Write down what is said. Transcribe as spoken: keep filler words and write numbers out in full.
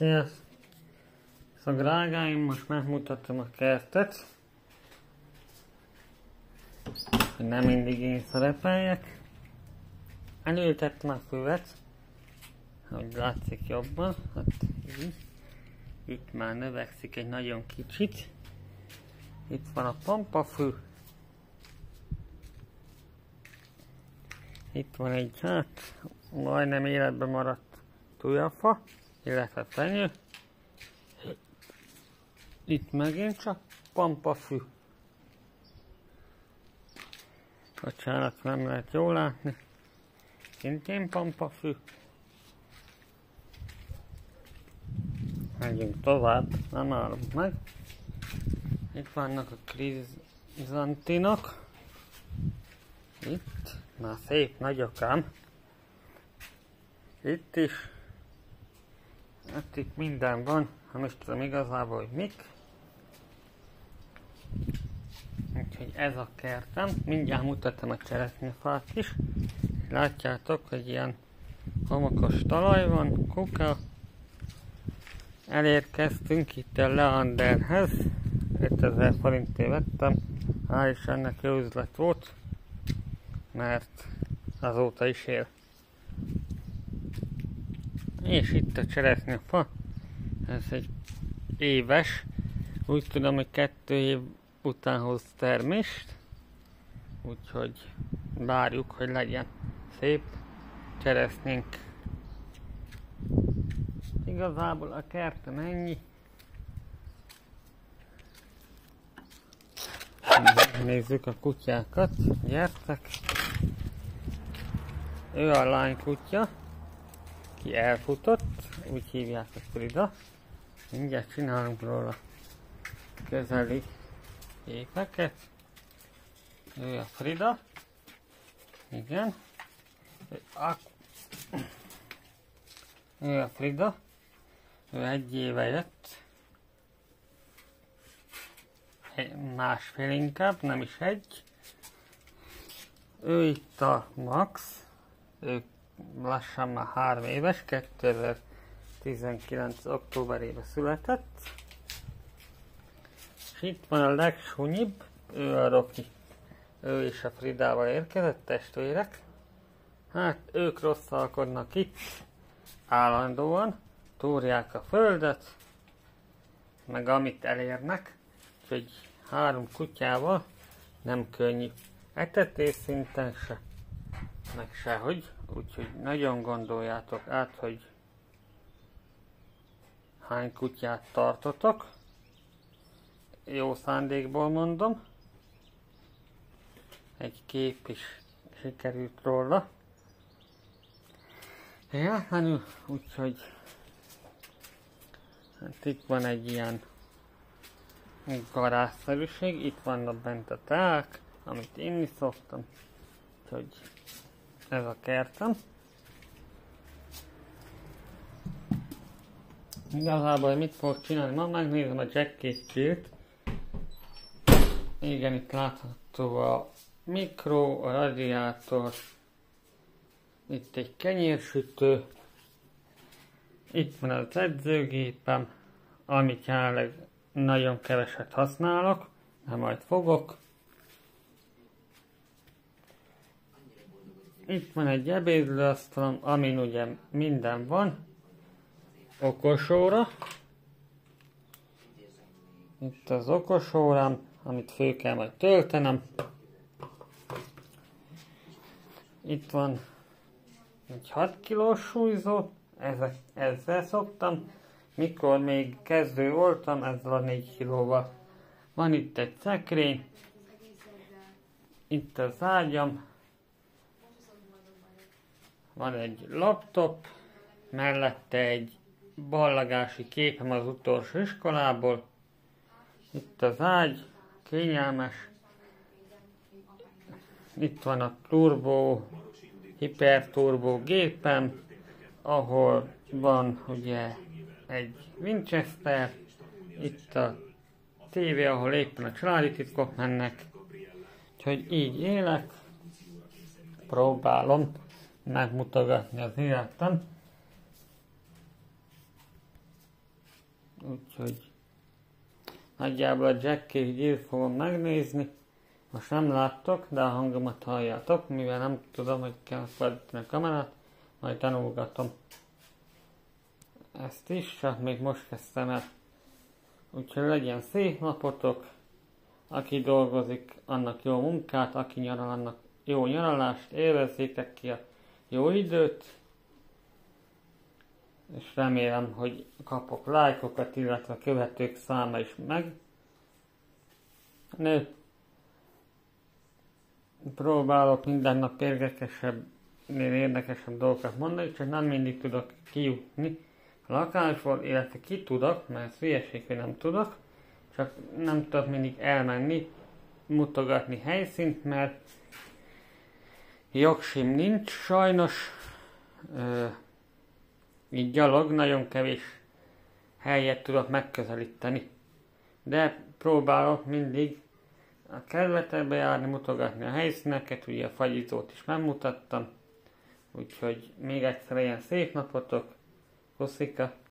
Sziasztok, drágáim, most megmutatom a kertet, hogy nem mindig én szerepeljek. Elültettem a füvet, hogy látszik jobban, hát így. Itt már növekszik egy nagyon kicsit. Itt van a pampafű. Itt van egy, hát, majdnem életben maradt tujafa, illetve fenyő. Itt megint csak pampafű. Bocsánat, nem lehet jól látni. Szintén pampafű. Megyünk tovább, nem állunk meg. Itt vannak a krizantinok. Itt, már szép nagyok ám. Itt is. Hát itt minden van, nem is tudom igazából, hogy mik. Úgyhogy ez a kertem. Mindjárt mutatom a cseresznyefát is. Látjátok, hogy ilyen homokos talaj van, kuka. Elérkeztünk itt a Leanderhez. ötezer forintért vettem. Hál' Istennek jó üzlet volt, mert azóta is él. És itt a cseresznyefa. Ez egy éves. Úgy tudom, hogy kettő év után hoz termést. Úgyhogy várjuk, hogy legyen szép cseresznyénk. Igazából a kerten ennyi. Nézzük a kutyákat. Gyertek! Ő a lány kutya, ki elfutott, úgy hívják a Frida. Mindjárt csinálunk róla közeli képeket. Ő a Frida. Igen. Ő a Frida. Ő egy éve jött. Másfél inkább, nem is egy. Ő itt a Max. Ő lassan már három éves, kétezer-tizenkilenc októberében született. És itt van a legsunyibb, ő a Rocky. Ő is a Fridával érkezett, testvérek. Hát ők rosszalkodnak itt, állandóan, túrják a földet, meg amit elérnek. Úgyhogy három kutyával nem könnyű etetés szinten se, meg sehogy. Úgyhogy nagyon gondoljátok át, hogy hány kutyát tartotok. Jó szándékból mondom. Egy kép is sikerült róla. Ja, hát úgyhogy hát itt van egy ilyen garázszerűség. Itt vannak bent a teák, amit inni szoktam. Úgyhogy ez a kertem. Igazából mit fogok csinálni? Ma megnézem a Jackie-t. Igen, itt látható a mikro, a radiátor. Itt egy kenyérsütő. Itt van az edzőgépem, amit jelenleg nagyon keveset használok, de majd fogok. Itt van egy ebédlőasztalom, amin ugye minden van. Okosóra. Itt az okosórám, amit föl kell majd töltenem. Itt van egy hat kilós súlyzó, ezek, ezzel szoktam. Mikor még kezdő voltam, ezzel a négy kilóval. Van itt egy szekrény. Itt az ágyam. Van egy laptop. Mellette egy ballagási képem az utolsó iskolából. Itt az ágy. Kényelmes. Itt van a turbo, hiperturbo gépem, ahol van ugye egy Winchester, itt a tévé, ahol éppen a családi titkok mennek. Úgyhogy így élek, próbálom megmutogatni az életem. Úgyhogy nagyjából a Jack Jill fogom megnézni. Most nem láttok, de a hangomat halljátok, mivel nem tudom, hogy kell fordítani a kamerát, majd tanulgatom ezt is, csak még most kezdtem el. Úgyhogy legyen szép napotok, aki dolgozik, annak jó munkát, aki nyaral, annak jó nyaralást, élvezzétek ki a jó időt, és remélem, hogy kapok lájkokat, illetve a követők száma is meg nő. Próbálok minden nap érdekesebb, érdekesebb dolgokat mondani, csak nem mindig tudok kijutni a lakásból, illetve ki tudok, mert hülyeség, hogy nem tudok, csak nem tudok mindig elmenni, mutogatni helyszínt, mert jogsim nincs sajnos, ö, így gyalog nagyon kevés helyet tudok megközelíteni, de próbálok mindig a kerületekbe járni, mutogatni a helyszíneket, ugye a fagyizót is megmutattam, úgyhogy még egyszer ilyen szép napotok, puszika!